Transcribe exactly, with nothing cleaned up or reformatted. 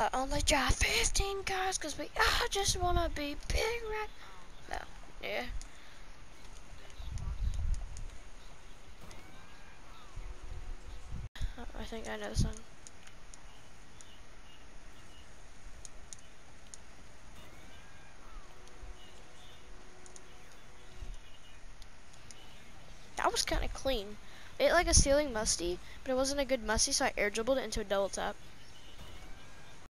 I only drive fifteen cars because we all just want to be big right. No, yeah. Oh, I think I know the song. That was kind of clean. It like a ceiling musty, but it wasn't a good musty, so I air dribbled it into a double tap.